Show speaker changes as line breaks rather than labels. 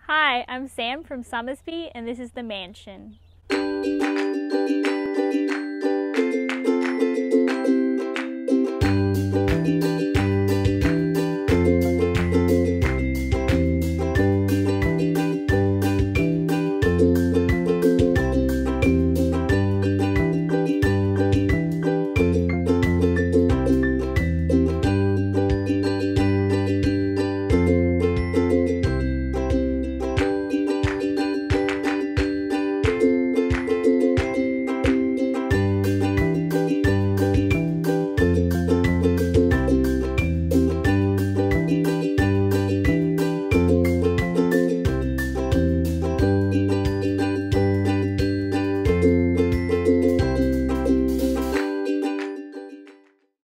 Hi, I'm Sam from Somerzby, and this is the mansion.